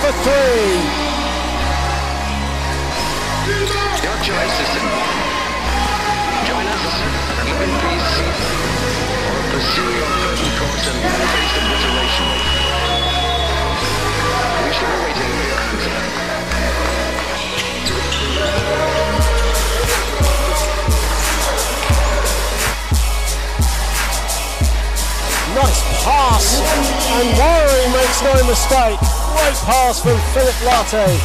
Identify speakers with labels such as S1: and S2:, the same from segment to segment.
S1: for 3.
S2: Your choice is simple. Join us and live in peace, or pursue your present course and face obliteration. We shall be waiting for your answer.
S1: Nice pass, and Warren makes no mistake. Great pass from Philip Lartey.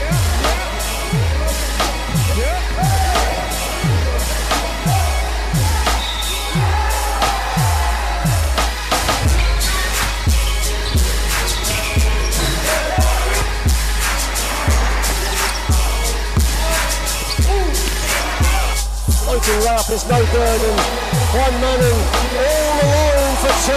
S1: Floating layup is no good, and Juan Manning all alone for 2.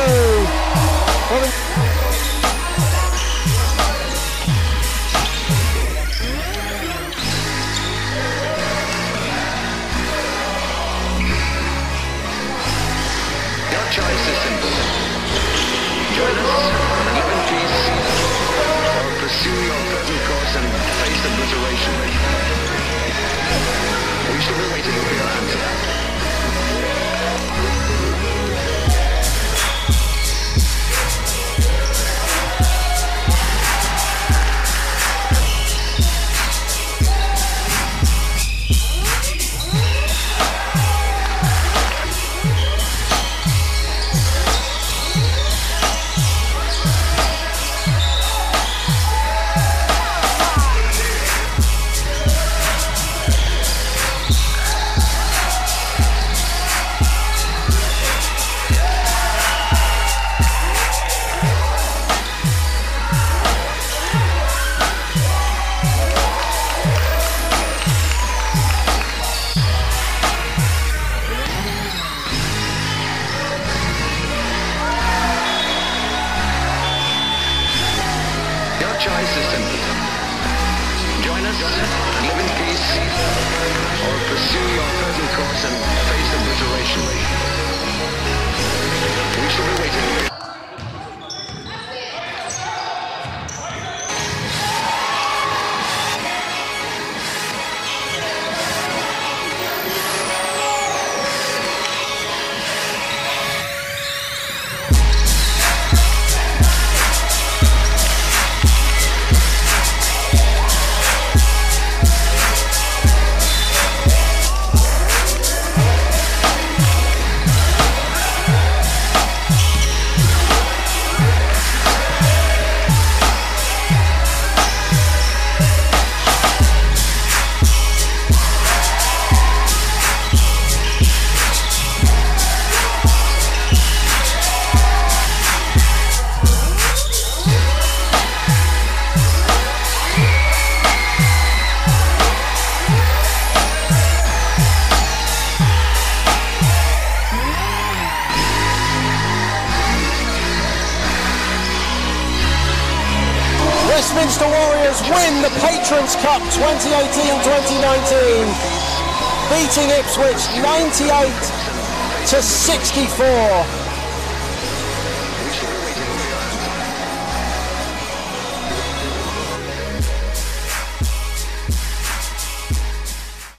S2: Your choice is simple. Join us and live in peace, or pursue your present course and face obliteration. We shall be waiting for your answer. Your choice is simple. Join us and live in peace, or pursue your present course and face obliteration. We shall be waiting.
S1: Westminster Warriors win the Patrons Cup 2018-2019, beating Ipswich 98-64.